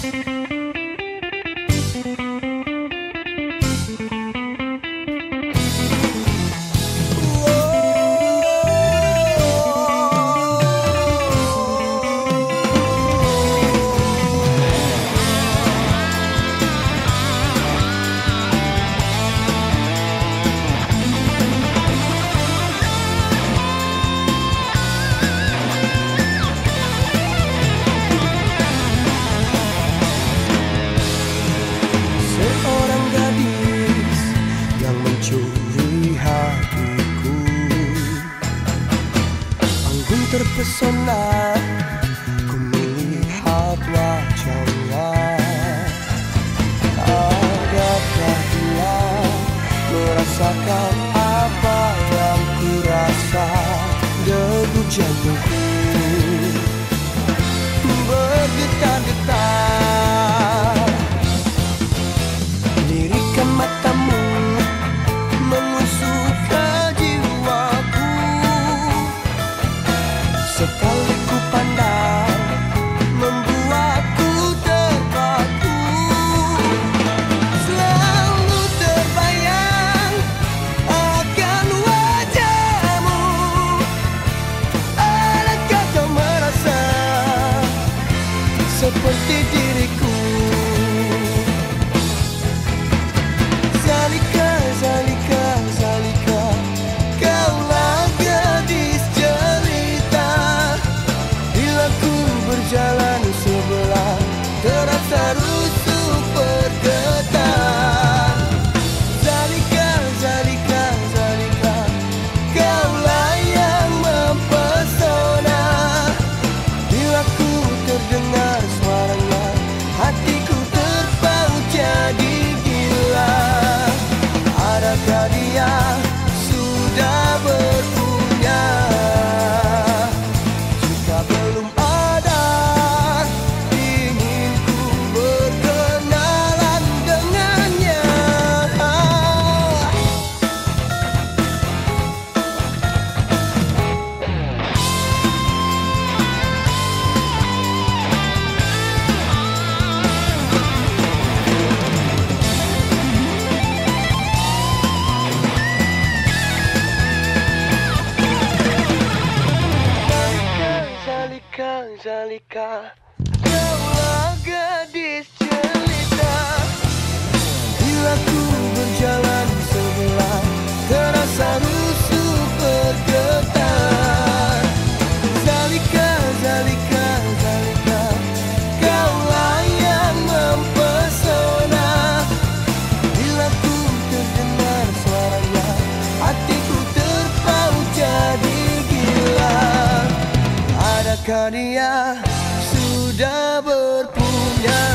Terpesona ku melihat wajahnya. Adakah dia merasakan apa yang ku rasa? Degup jantungku bergetar-getar. Lirikan matamu menusuk ke jiwaku. Sekali ku pandang, membuatku terpaku. Selalu terbayang akan wajahmu. Adakah kau merasa seperti diriku? Zalika, Zalika, Zalika, kaulah gadis jelita. Bila ku berjalan sebelah, terasa rusuk bergetar. Zalika, Zalika, Zalika, kaulah yang mempesona. Bila ku terdengar suaranya, hatiku terpaut jadi gila. Adakah dia sudah berpunya? Jika belum ada, ingin ku berkenalan dengannya. Zalika, Zalika, kaulah gadis jelita. Bila ku berjalan sebelah, terasa rusuk bergetar. Zalika, Zalika, Zalika, kaulah yang mempesona. Bila ku terdengar suaranya, hatiku terpaut jadi gila. Adakah dia sudah berpunya?